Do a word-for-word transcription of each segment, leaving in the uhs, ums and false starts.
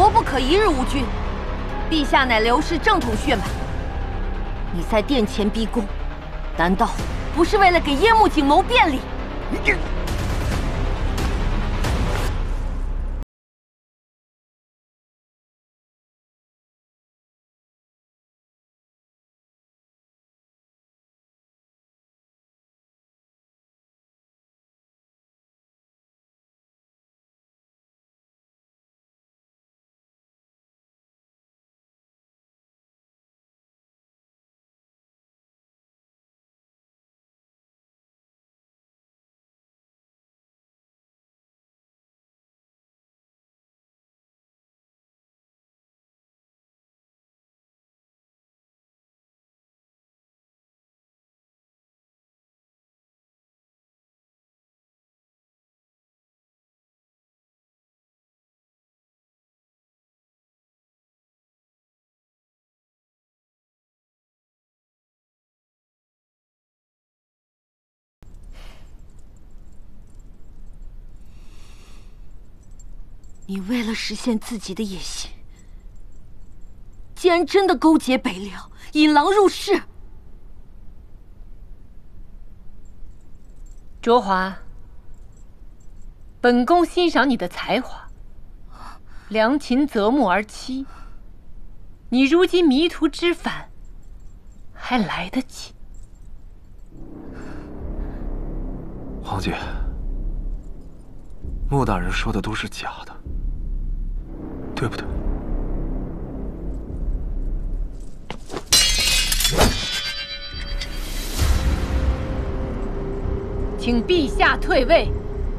国不可一日无君。陛下乃刘氏正统血脉，你在殿前逼宫，难道不是为了给燕幕景谋便利？你。 你为了实现自己的野心，竟然真的勾结北辽，引狼入室。 卓华，本宫欣赏你的才华，良禽择木而栖。你如今迷途知返，还来得及。 皇姐，穆大人说的都是假的。 对不对？ 请陛下退位。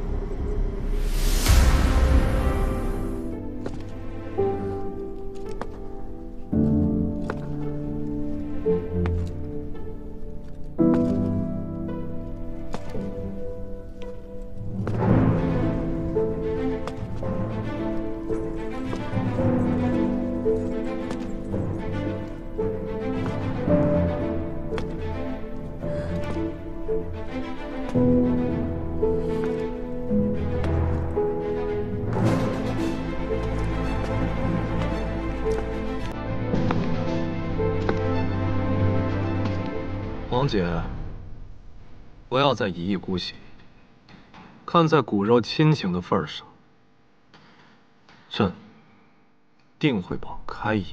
王姐，不要再一意孤行。看在骨肉亲情的份上，朕定会网开一面。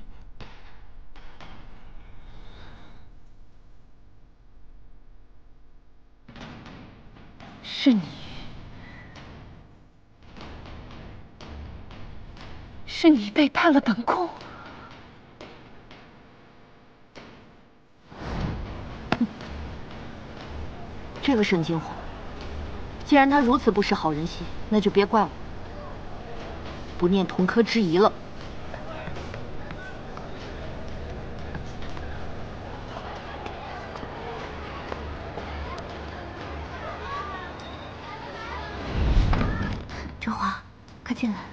是你，是你背叛了本宫。 这个沈金华，既然他如此不识好人心，那就别怪我不念同科之谊了。周华，快进来。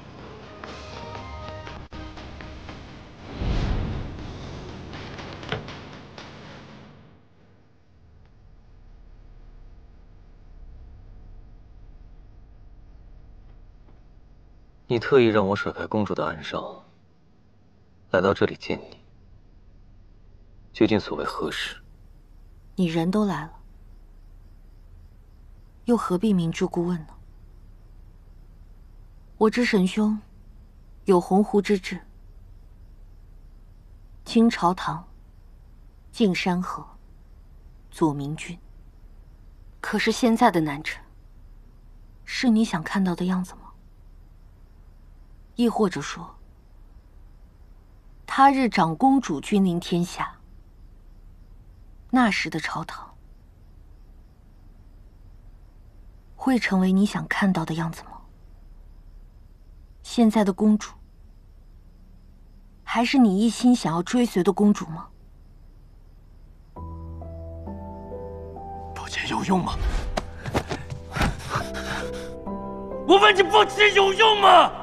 你特意让我甩开公主的暗哨，来到这里见你，究竟所为何事？ 你人都来了，又何必明知故问呢？我知沈兄有鸿鹄之志，清朝堂，靖山河，左明郡。可是现在的南辰，是你想看到的样子吗？ 亦或者说，他日长公主君临天下，那时的朝堂会成为你想看到的样子吗？现在的公主还是你一心想要追随的公主吗？ 不解有用吗？我问你，不解有用吗？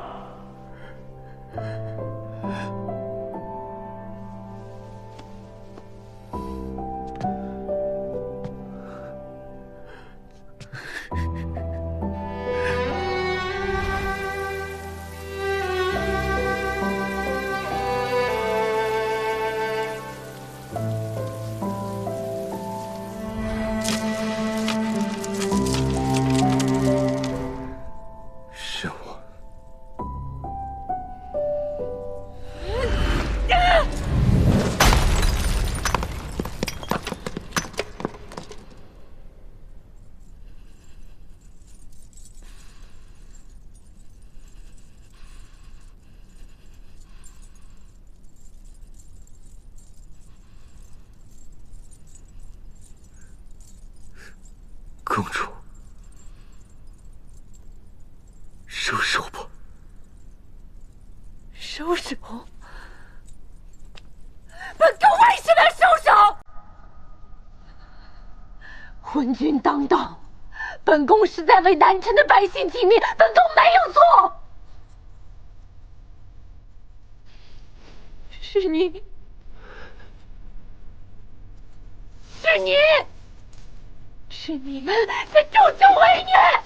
公主，收手吧。 收手？本宫为什么收手？昏君当道，本宫是在为南城的百姓听命，本宫没有错。是你，是你，是你们在助纣为虐！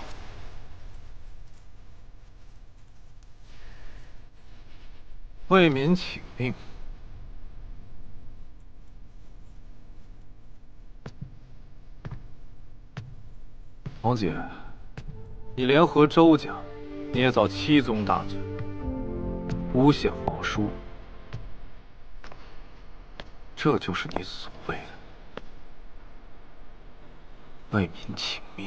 为民请命。王姐，你联合周家，捏造七宗大罪，诬陷皇叔，这就是你所谓的为民请命。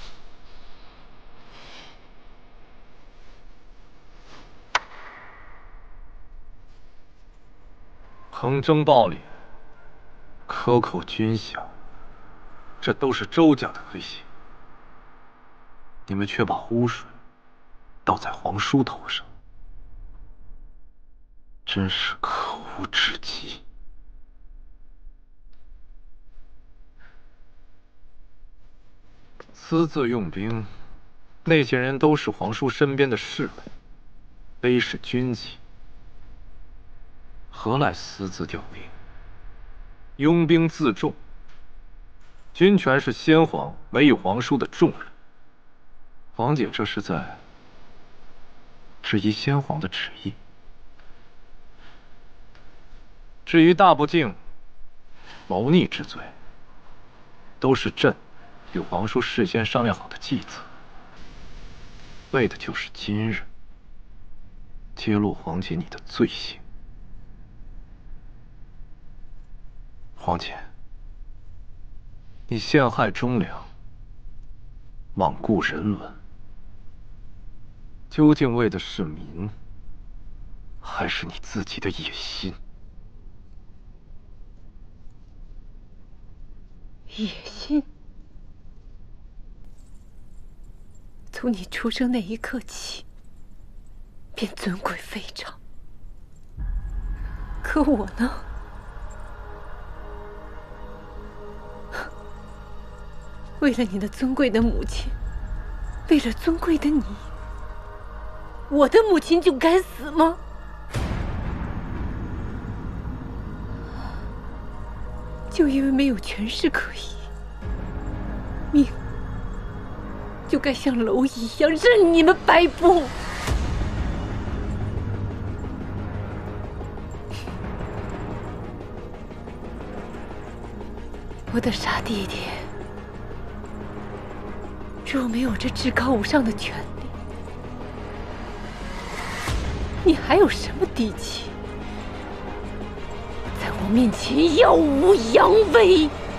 横征暴敛、克扣军饷，这都是周家的罪行。你们却把污水倒在皇叔头上，真是可恶至极。私自用兵，那些人都是皇叔身边的侍卫，卑视军纪，何来私自调兵？拥兵自重，军权是先皇委以皇叔的重任。王姐这是在质疑先皇的旨意。至于大不敬、谋逆之罪，都是朕与皇叔事先商量好的计策，为的就是今日揭露皇姐你的罪行。皇姐，你陷害忠良，罔顾人伦，究竟为的是民，还是你自己的野心？ 野心？从你出生那一刻起，便尊贵非常。可我呢？为了你那尊贵的母亲，为了尊贵的你，我的母亲就该死吗？就因为没有权势可以，命就该像蝼蚁一样任你们摆布。我的傻弟弟，若没有这至高无上的权利，你还有什么底气在我面前耀武扬威？